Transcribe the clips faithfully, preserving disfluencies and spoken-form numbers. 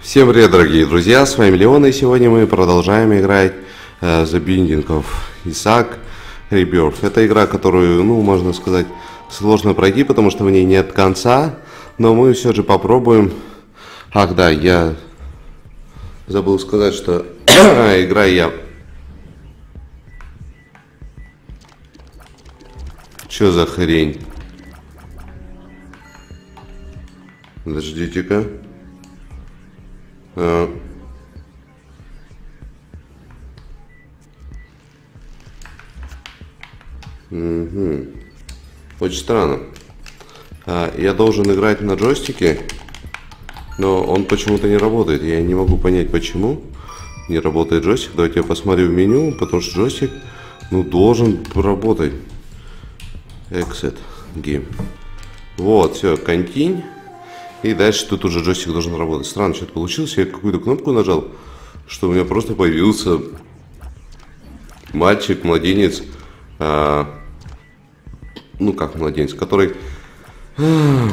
Всем привет, дорогие друзья, с вами Леон, и сегодня мы продолжаем играть uh, The Binding of Isaac Rebirth. Это игра, которую, ну, можно сказать, сложно пройти, потому что в ней нет конца, но мы все же попробуем. Ах, да, я забыл сказать, что играю я... Чё за хрень? Подождите-ка. А. Угу. Очень странно. А, я должен играть на джойстике, но он почему-то не работает. Я не могу понять, почему не работает джойстик. Давайте я посмотрю в меню, потому что джойстик, ну, должен работать. Exit Game. Вот, все, Continue. И дальше тут уже джойстик должен работать. Странно, что-то получилось. Я какую-то кнопку нажал, что у меня просто появился мальчик, младенец. А, ну как младенец, который... А,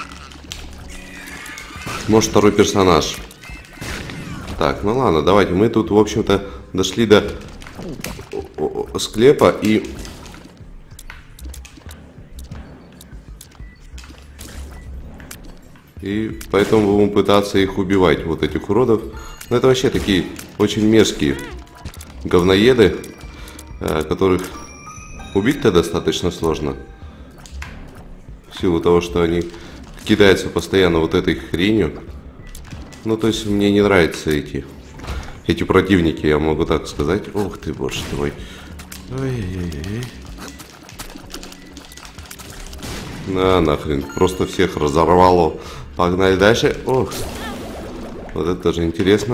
может, второй персонаж. Так, ну ладно, давайте. Мы тут, в общем-то, дошли до склепа и... И поэтому будем пытаться их убивать, вот этих уродов. Но это вообще такие очень мерзкие говноеды, которых убить-то достаточно сложно. В силу того, что они кидаются постоянно вот этой хренью. Ну, то есть мне не нравятся эти, эти противники, я могу так сказать. Ох ты, боже твой. Ой-ой-ой. На, нахрен, просто всех разорвало. Погнали дальше. Ох, вот это тоже интересно.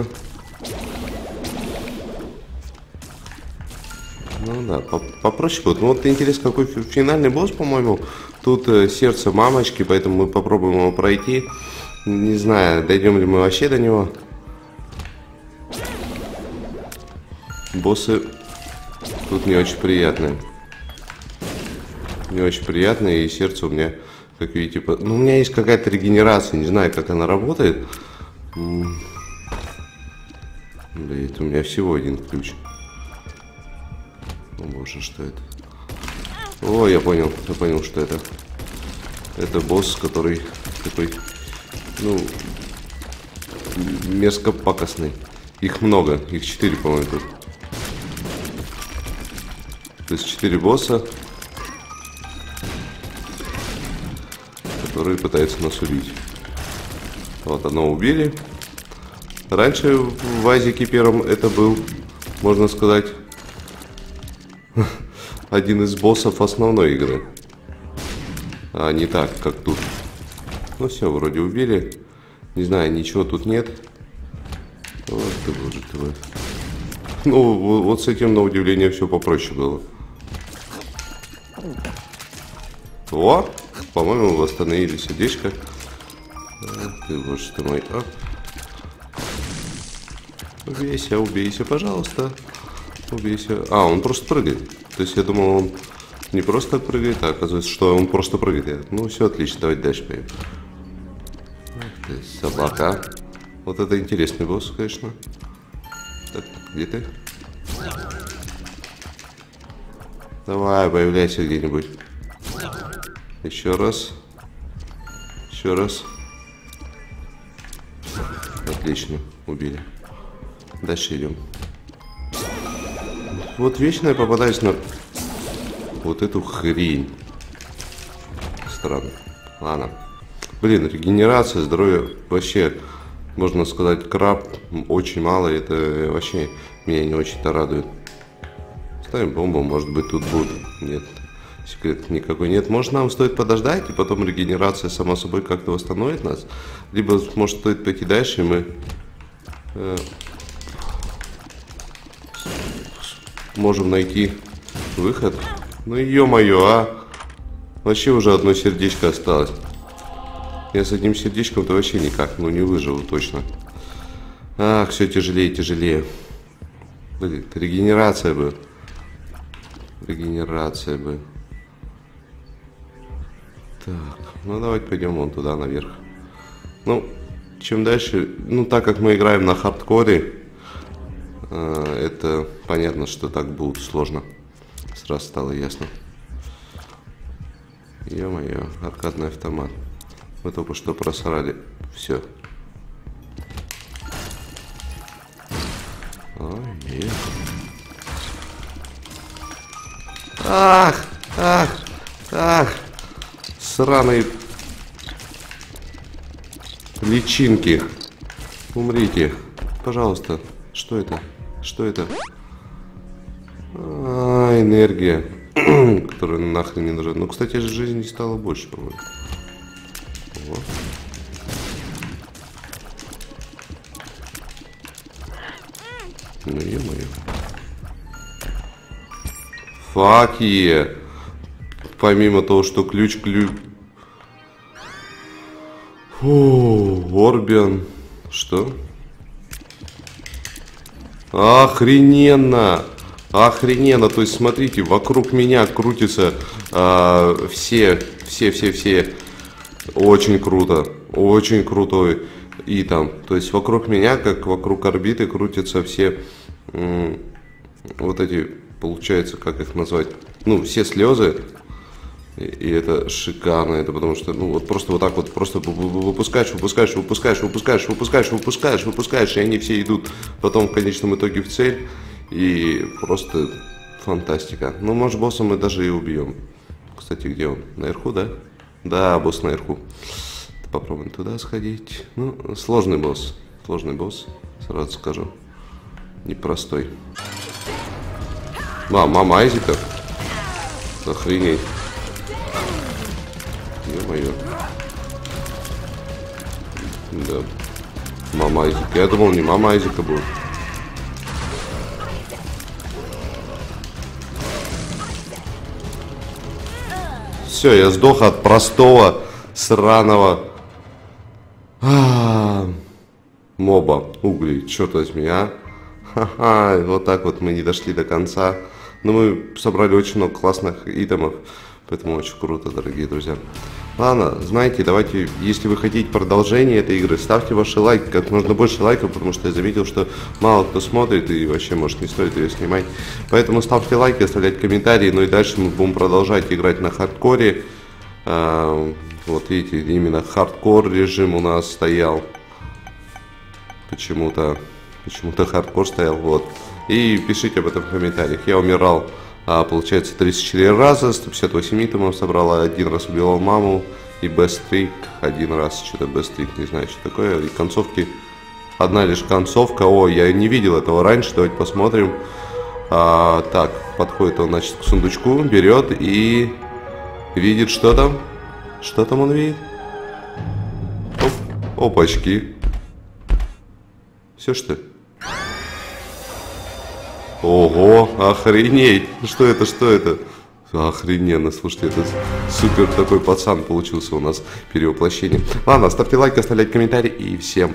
Ну да, попроще будет. Ну вот интересно, какой финальный босс, по-моему. Тут э, сердце мамочки, поэтому мы попробуем его пройти. Не знаю, дойдем ли мы вообще до него. Боссы тут не очень приятные. Не очень приятные, и сердце у меня... Как видите, по... ну, у меня есть какая-то регенерация, не знаю, как она работает. Блин, у меня всего один ключ. О боже, что это? О, я понял, я понял, что это. Это босс, который такой, ну, мерзко пакостный. Их много, их четыре, по-моему, тут. То есть четыре босса, которые пытаются нас убить. Вот одного убили. Раньше в Азике первом это был, можно сказать, один из боссов основной игры. А не так, как тут. Ну все, вроде убили. Не знаю, ничего тут нет. Вот ты, боже ты мой. Ну, вот с этим, на удивление, все попроще было. О! По-моему, восстановили сердечко. Ах ты, боже ты мой. А. Убейся, убейся, пожалуйста. Убейся. А, он просто прыгает. То есть я думал, он не просто прыгает, а оказывается, что он просто прыгает. Ну, все отлично, давайте дальше поедем. Ах ты, собака. Вот это интересный босс, конечно. Так, где ты? Давай, появляйся где-нибудь. Еще раз. Еще раз. Отлично, убили. Дальше идем. Вот вечно я попадаюсь на вот эту хрень. Странно. Ладно. Блин, регенерация, здоровье вообще, можно сказать, краб очень мало. Это вообще меня не очень-то радует. Ставим бомбу, может быть тут будет. Нет. Секрет никакой нет. Может, нам стоит подождать, и потом регенерация сама собой как-то восстановит нас. Либо, может, стоит пойти дальше, и мы э, можем найти выход. Ну, ё-моё, а! Вообще уже одно сердечко осталось. Я с одним сердечком-то вообще никак, ну, не выживу точно. Ах, все тяжелее и тяжелее. Блин, регенерация бы. Регенерация бы. Так, ну давайте пойдем вон туда наверх. Ну, чем дальше, ну, так как мы играем на хардкоре, э, это понятно, что так будет сложно. Сразу стало ясно. Ё-моё, аркадный автомат. Мы только что просрали. Все. Ой, нет. Ах, ах, ах. Сраные личинки. Умрите. Пожалуйста. Что это? Что это? А, энергия. Которая нахрен не нужна. Ну, кстати, жизни стало больше, по-моему. Вот. Ну, е-мое. Fuck yeah. Помимо того, что ключ ключ. Фу, Орбиан. Что? Охрененно! Охрененно! То есть, смотрите, вокруг меня крутятся э, все, все, все, все. Очень круто. Очень крутой итем. То есть, вокруг меня, как вокруг орбиты, крутятся все э, вот эти, получается, как их назвать? Ну, все слезы. И, и это шикарно, это потому что, ну, вот просто вот так вот, просто выпускаешь, выпускаешь, выпускаешь, выпускаешь, выпускаешь, выпускаешь, выпускаешь, и они все идут потом в конечном итоге в цель, и просто фантастика. Ну, может, босса мы даже и убьем. Кстати, где он? Наверху, да? Да, босс наверху. Попробуем туда сходить. Ну, сложный босс, сложный босс, сразу скажу, непростой. А, мама Айзека? Охренеть. Ё-моё. Да. Мама Айзека. Я думал, не мама Айзека будет. Все, я сдох от простого, сраного а -а -а, моба. Угли, черт возьми, а. Ха-ха, вот так вот мы не дошли до конца. Но мы собрали очень много классных итемов. Поэтому очень круто, дорогие друзья. Ладно, знаете, давайте, если вы хотите продолжение этой игры, ставьте ваши лайки, как можно больше лайков, потому что я заметил, что мало кто смотрит и вообще, может, не стоит ее снимать. Поэтому ставьте лайки, оставляйте комментарии, ну и дальше мы будем продолжать играть на хардкоре. А, вот видите, именно хардкор режим у нас стоял. Почему-то, почему-то хардкор стоял, вот. И пишите об этом в комментариях. Я умирал. А, получается, тридцать четыре раза, сто пятьдесят восемь итемов собрала, один раз убивал маму, и бестрик, один раз что-то бестрик, не знаю, что такое, и концовки, одна лишь концовка, о, я не видел этого раньше, давайте посмотрим. А, так, подходит он, значит, к сундучку, берет и видит, что там, что там он видит, Оп, опачки, все что ли? Ого, охренеть! Что это, что это? Охрененно, слушайте, это супер такой пацан получился у нас перевоплощение. Ладно, ставьте лайк, оставляйте комментарий и всем